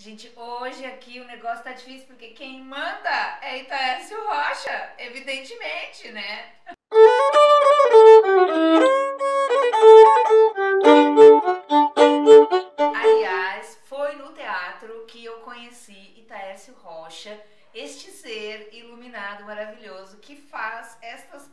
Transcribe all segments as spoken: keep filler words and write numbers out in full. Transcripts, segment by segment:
Gente, hoje aqui o negócio tá difícil porque quem manda é Itaércio Rocha, evidentemente, né? Aliás, foi no teatro que eu conheci Itaércio Rocha, este ser iluminado maravilhoso que faz estas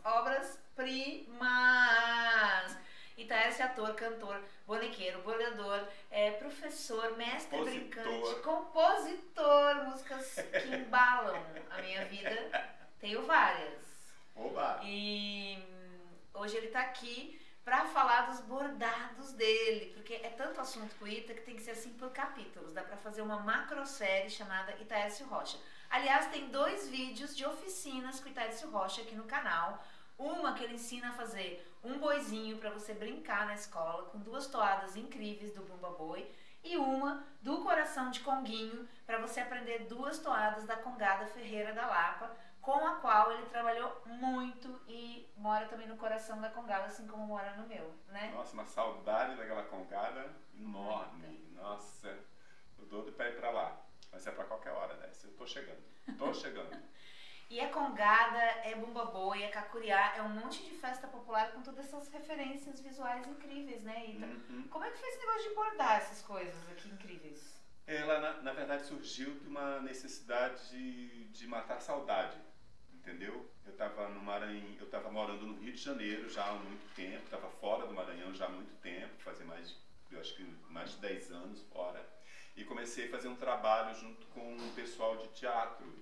obras-primas. Itaércio é ator, cantor, bonequeiro, bordador, é, professor, mestre Compositor. brincante, compositor, músicas que embalam a minha vida. Tenho várias. Oba! E hoje ele tá aqui para falar dos bordados dele, porque é tanto assunto com o Ita que tem que ser assim por capítulos. Dá para fazer uma macrosérie chamada Itaércio Rocha. Aliás, tem dois vídeos de oficinas com Itaércio Rocha aqui no canal. Uma que ele ensina a fazer um boizinho para você brincar na escola, com duas toadas incríveis do Bumba Boi, e uma do Coração de Conguinho, para você aprender duas toadas da Congada Ferreira da Lapa, com a qual ele trabalhou muito e mora também no coração da Congada, assim como mora no meu, né? Nossa, uma saudade daquela Congada enorme. Muita. Nossa, tô doido pra ir pra lá. Mas é pra qualquer hora, né? Eu tô chegando, tô chegando. E é Congada, é Bumba Boi, é Cacuriá, é um monte de festa popular com todas essas referências visuais incríveis, né, Ita? Uhum. Como é que foi esse negócio de bordar essas coisas aqui incríveis? Ela, na, na verdade, surgiu de uma necessidade de, de matar a saudade, entendeu? Eu estava no Maranhão, eu estava morando no Rio de Janeiro já há muito tempo, estava fora do Maranhão já há muito tempo, fazia mais de, eu acho que mais de dez anos fora, e comecei a fazer um trabalho junto com um pessoal de teatro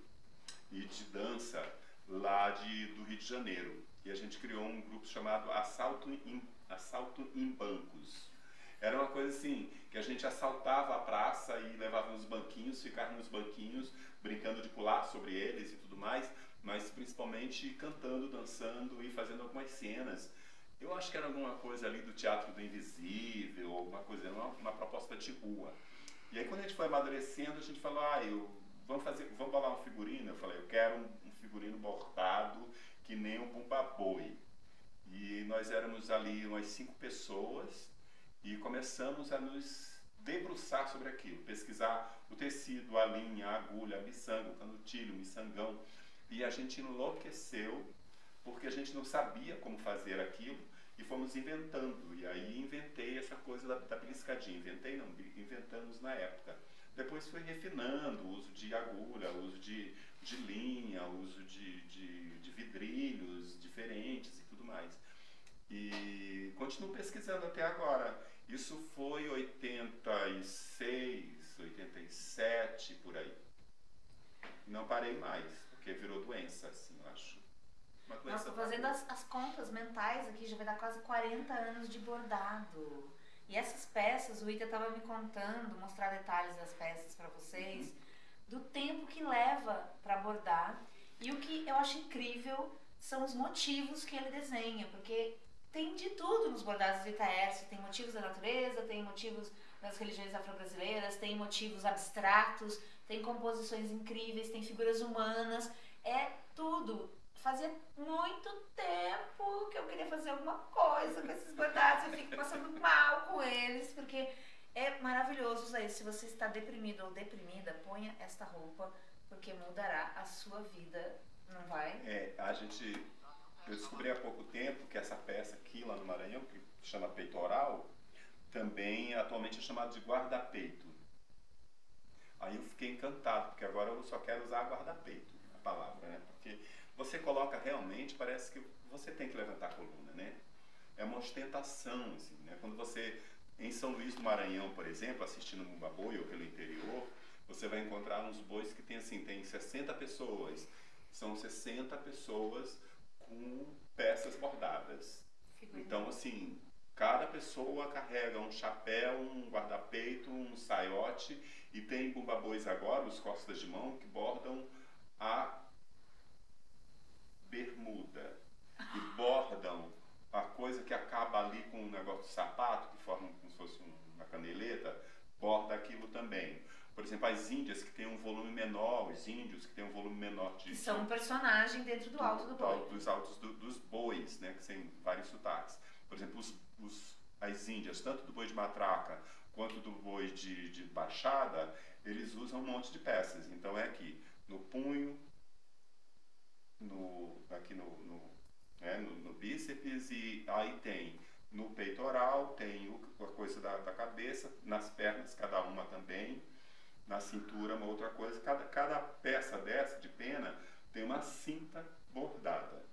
e de dança lá de, do Rio de Janeiro. E a gente criou um grupo chamado Assalto em, Assalto em Bancos. Era uma coisa assim, que a gente assaltava a praça e levava nos banquinhos, ficava nos banquinhos, brincando de pular sobre eles e tudo mais, mas principalmente cantando, dançando e fazendo algumas cenas. Eu acho que era alguma coisa ali do Teatro do Invisível, alguma coisa, uma, uma proposta de rua. E aí quando a gente foi amadurecendo, a gente falou, ah, eu, vamos, fazer, vamos bolar um figurino? Eu falei, eu quero um, um figurino bordado que nem um Bumba Boi. E nós éramos ali umas cinco pessoas e começamos a nos debruçar sobre aquilo, pesquisar o tecido, a linha, a agulha, a miçanga, o canutilho, o miçangão. E a gente enlouqueceu porque a gente não sabia como fazer aquilo e fomos inventando. E aí inventei essa coisa da, da beliscadinha. Inventei não, inventamos na época. Depois fui refinando o uso de agulha, o uso de, de linha, o uso de, de, de vidrilhos diferentes e tudo mais. E continuo pesquisando até agora. Isso foi oitenta e seis, oitenta e sete, por aí. E não parei mais, porque virou doença, assim, eu acho. Uma doença. Nossa, tô fazendo as, as contas mentais aqui, já vai dar quase quarenta anos de bordado. E essas peças, o Ita tava me contando, mostrar detalhes das peças para vocês, uhum. do tempo que leva para bordar. E o que eu acho incrível são os motivos que ele desenha, porque tem de tudo nos bordados do Itaércio. Tem motivos da natureza, tem motivos das religiões afro-brasileiras, tem motivos abstratos, tem composições incríveis, tem figuras humanas, é tudo. Fazia muito tempo que eu queria fazer alguma coisa com esses bordados, eu fico passando mal com eles, porque é maravilhoso usar isso. Se você está deprimido ou deprimida, ponha esta roupa, porque mudará a sua vida, não vai? É, a gente... Eu descobri há pouco tempo que essa peça aqui lá no Maranhão, que chama peitoral, também atualmente é chamado de guarda-peito. Aí eu fiquei encantado, porque agora eu só quero usar guarda-peito, a palavra, né? Porque você coloca realmente, parece que você tem que levantar a coluna, né? É uma ostentação, assim, né? Quando você, em São Luís do Maranhão, por exemplo, assistindo Bumba Boi ou pelo interior, você vai encontrar uns bois que tem assim, tem sessenta pessoas. São sessenta pessoas com peças bordadas. Então, assim, cada pessoa carrega um chapéu, um guarda-peito, um saiote, e tem Bumba Bois agora, os costas de mão, que bordam a bermuda. E bordam a coisa que acaba ali com um negócio de sapato, que forma como se fosse uma caneleta, borda aquilo também. Por exemplo, as índias que têm um volume menor, os índios que têm um volume menor de... Que são um personagem dentro do, do alto do boi. Dos altos do, dos bois, né, que tem vários sotaques. Por exemplo, os, os, as índias, tanto do boi de matraca quanto do boi de, de baixada, eles usam um monte de peças. Então é aqui no punho, no, aqui no, no, né, no, no bíceps, e aí tem no peitoral, tem o, a coisa da, da cabeça, nas pernas, cada uma também, na cintura uma outra coisa. Cada, cada peça dessa de pena tem uma cinta bordada.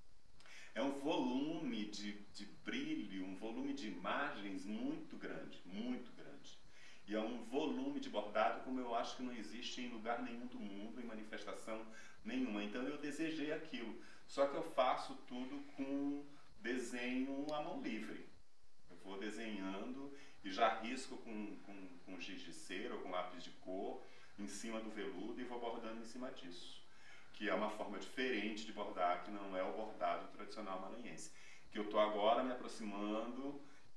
É um volume de, de brilho, um volume de imagens muito grande, muito grande. E é um volume de bordado como eu acho que não existe em lugar nenhum do mundo, em manifestação nenhuma. Então eu desejei aquilo. Só que eu faço tudo com desenho à mão livre. Eu vou desenhando e já risco com, com, com giz de cera ou com lápis de cor em cima do veludo e vou bordando em cima disso. Que é uma forma diferente de bordar, que não é o bordado tradicional maranhense. Que eu estou agora me aproximando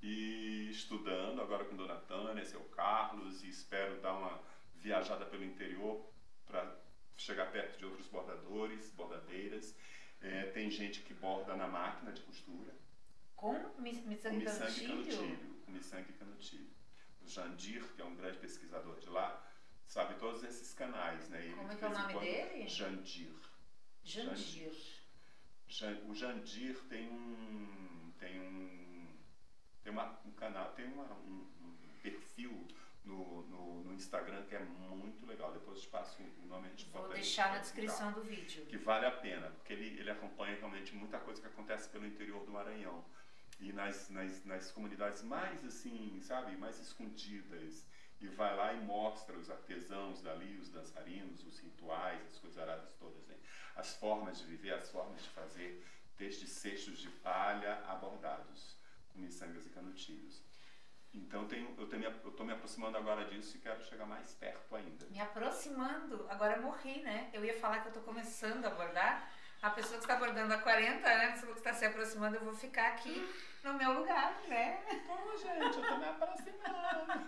e estudando, agora com Dona Tânia, seu Carlos, e espero dar uma viajada pelo interior para chegar perto de outros bordadores, bordadeiras. É, tem gente que borda na máquina de costura. Com miçangue e canutilho? Com miçangue e canutilho. O Jandir, que é um grande pesquisador de lá, sabe todos esses canais, né? Ele, como é que é o nome quando, dele? Jandir. Jandir. Jandir. O Jandir tem um tem um tem uma, um canal, tem uma, um, um perfil no, no, no Instagram que é muito legal. Depois eu te passo o nome, a gente Vou bota deixar aí, na descrição do vídeo. Que vale a pena, porque ele, ele acompanha realmente muita coisa que acontece pelo interior do Maranhão. E nas, nas, nas comunidades mais assim, sabe, mais escondidas. E vai lá e mostra os artesãos dali, os dançarinos, os rituais, as coisas aradas todas, né? As formas de viver, as formas de fazer, desde cestos de palha a bordados, com miçangas e canutilhos. Então tenho, eu estou me aproximando agora disso e quero chegar mais perto ainda. Me aproximando? Agora eu morri, né? Eu ia falar que eu estou começando a bordar. A pessoa que está bordando há quarenta anos, que está se aproximando, eu vou ficar aqui no meu lugar, né? Pô, gente, eu estou me aproximando.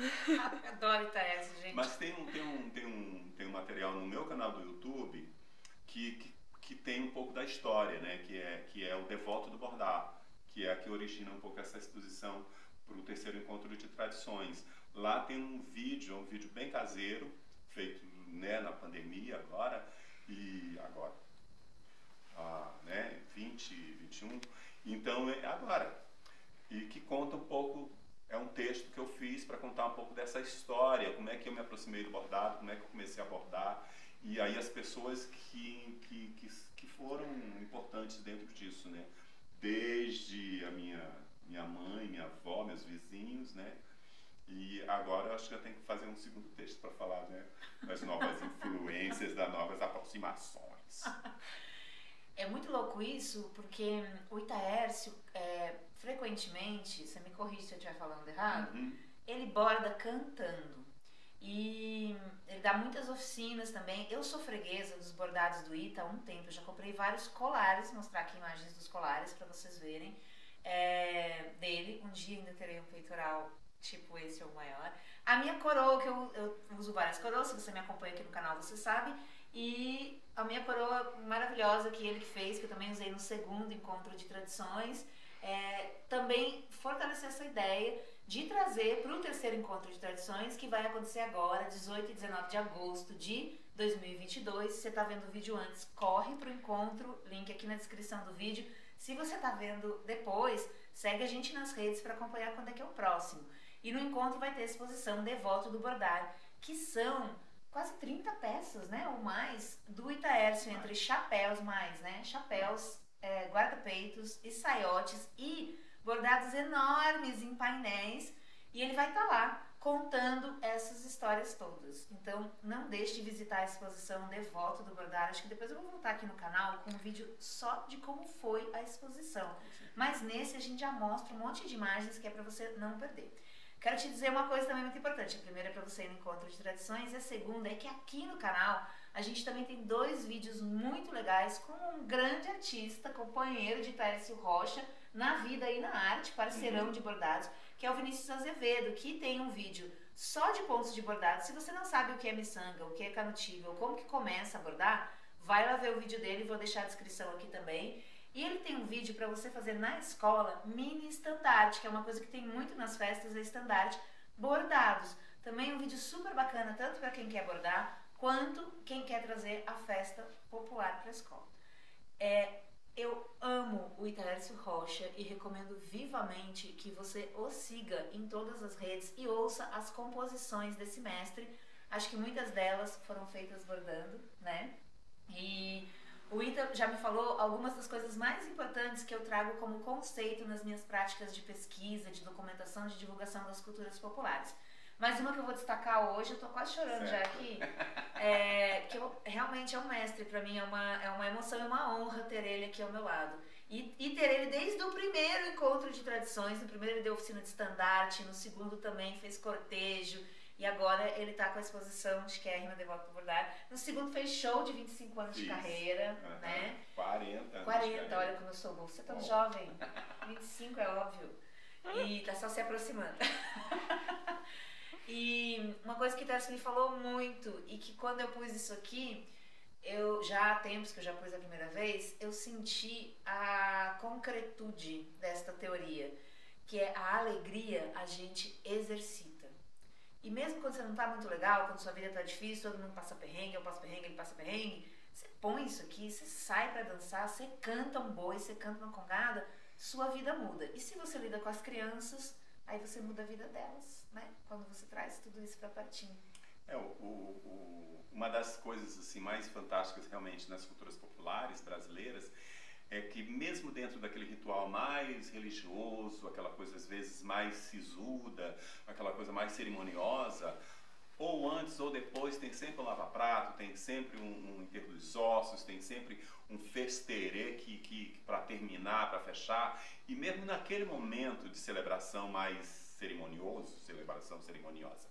Adoro Itaércio, gente. Mas tem um, tem, um, tem, um, tem um material no meu canal do YouTube que, que, que tem um pouco da história, né? Que é, que é o Devoto do Bordar, que é a que origina um pouco essa exposição para o terceiro encontro de tradições. Lá tem um vídeo, um vídeo bem caseiro, feito, né, na pandemia agora, e agora, ah, né, vinte, vinte e um, então é agora, e que conta um pouco, é um texto que eu fiz para contar um pouco dessa história, como é que eu me aproximei do bordado, como é que eu comecei a bordar, e aí as pessoas que, que, que, que foram importantes dentro disso, né, desde a minha minha mãe, minha avó, meus vizinhos, né? E agora eu acho que eu tenho que fazer um segundo texto para falar, né, das novas influências, das novas aproximações. É muito louco isso, porque o Itaércio, é, frequentemente, você me corrige se eu estiver falando errado, uhum. Ele borda cantando. E ele dá muitas oficinas também. Eu sou freguesa dos bordados do Ita há um tempo, eu já comprei vários colares, vou mostrar aqui imagens dos colares para vocês verem. É, dele, um dia ainda terei um peitoral tipo esse ou maior. A minha coroa, que eu, eu uso várias coroas, se você me acompanha aqui no canal você sabe, e a minha coroa maravilhosa que ele fez, que eu também usei no segundo encontro de tradições, é, também fortalecer essa ideia de trazer para o terceiro encontro de tradições, que vai acontecer agora, dezoito e dezenove de agosto de dois mil e vinte e dois. Se você está vendo o vídeo antes, corre para o encontro, link aqui na descrição do vídeo. Se você está vendo depois, segue a gente nas redes para acompanhar quando é que é o próximo. E no encontro vai ter a exposição Devoto do Bordar, que são quase trinta peças, né, ou mais, do Itaércio, entre chapéus mais, né, chapéus, é, guarda-peitos e saiotes e bordados enormes em painéis. E ele vai estar lá contando essas histórias todas. Então, não deixe de visitar a exposição Devoto do Bordar. Acho que depois eu vou voltar aqui no canal com um vídeo só de como foi a exposição. Mas nesse a gente já mostra um monte de imagens que é para você não perder. Quero te dizer uma coisa também muito importante. A primeira é para você ir no Encontro de Tradições e a segunda é que aqui no canal a gente também tem dois vídeos muito legais com um grande artista, companheiro de Itaércio Rocha, na vida e na arte, parceirão de bordados, que é o Vinícius Azevedo, que tem um vídeo só de pontos de bordado. Se você não sabe o que é miçanga, o que é canutilho, ou como que começa a bordar, vai lá ver o vídeo dele, vou deixar a descrição aqui também. E ele tem um vídeo para você fazer na escola mini estandarte, que é uma coisa que tem muito nas festas, é estandarte bordados. Também um vídeo super bacana, tanto para quem quer bordar, quanto quem quer trazer a festa popular para a escola. É, eu amo o Itaércio Rocha e recomendo vivamente que você o siga em todas as redes e ouça as composições desse mestre. Acho que muitas delas foram feitas bordando, né? E o Ita já me falou algumas das coisas mais importantes que eu trago como conceito nas minhas práticas de pesquisa, de documentação, de divulgação das culturas populares. Mas uma que eu vou destacar hoje, eu tô quase chorando certo. já aqui, é que eu, realmente é um mestre para mim, é uma, é uma emoção e uma honra ter ele aqui ao meu lado. E, e ter ele desde o primeiro encontro de tradições, no primeiro ele deu oficina de estandarte, no segundo também fez cortejo, e agora ele tá com a exposição de Kérrima Devota por Bordar. No segundo fez show de vinte e cinco anos Isso. de carreira, uhum. né? quarenta anos quarenta, olha como eu sou bom. Você é tão Bom. jovem, vinte e cinco é óbvio. E tá só se aproximando. E uma coisa que o Tarso me falou muito, e que quando eu pus isso aqui, eu já há tempos que eu já pus a primeira vez, eu senti a concretude desta teoria, que é a alegria a gente exercita. E mesmo quando você não tá muito legal, quando sua vida tá difícil, todo mundo passa perrengue, eu passo perrengue, ele passa perrengue, você põe isso aqui, você sai pra dançar, você canta um boi, você canta uma congada, sua vida muda. E se você lida com as crianças, aí você muda a vida delas, né? Quando você traz tudo isso pra pertinho. É, o, o, o, uma das coisas assim, mais fantásticas realmente nas culturas populares brasileiras é que mesmo dentro daquele ritual mais religioso, aquela coisa às vezes mais sisuda, aquela coisa mais cerimoniosa, ou antes ou depois tem sempre um lava-prato, tem sempre um, um enterro dos ossos, tem sempre um festerê que, que, para terminar, para fechar. E mesmo naquele momento de celebração mais cerimonioso, celebração cerimoniosa,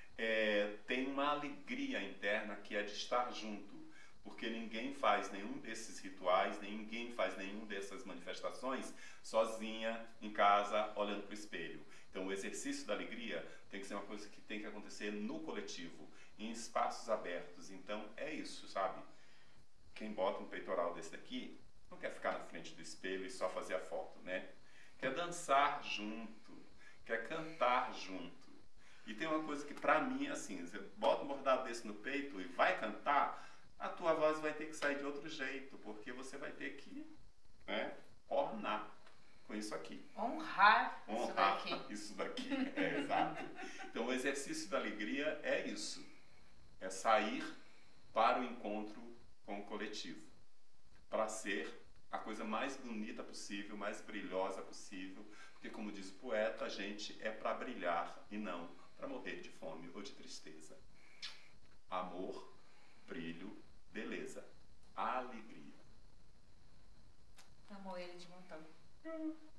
é, tem uma alegria interna que é de estar junto. Porque ninguém faz nenhum desses rituais, ninguém faz nenhum dessas manifestações sozinha, em casa, olhando para o espelho. Então o exercício da alegria tem que ser uma coisa que tem que acontecer no coletivo, em espaços abertos. Então é isso, sabe? Quem bota um peitoral desse daqui não quer ficar na frente do espelho e só fazer a foto, né? Quer dançar junto, quer cantar junto. E tem uma coisa que pra mim é assim, você bota um bordado desse no peito e vai cantar, a tua voz vai ter que sair de outro jeito, porque você vai ter que, né, ornar com isso aqui. Honrar, Honrar isso daqui. Isso daqui, é exato. Então o exercício da alegria é isso, é sair para o encontro com o coletivo, para ser a coisa mais bonita possível, mais brilhosa possível, porque como diz o poeta, a gente é para brilhar e não para morrer de fome ou de tristeza. Amor, brilho, beleza, alegria. Amou ele de montão.